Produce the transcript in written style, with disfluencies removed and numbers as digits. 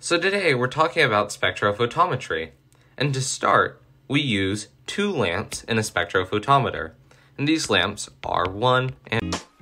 So today we're talking about spectrophotometry, and to start we use two lamps in a spectrophotometer, and these lamps are 1 and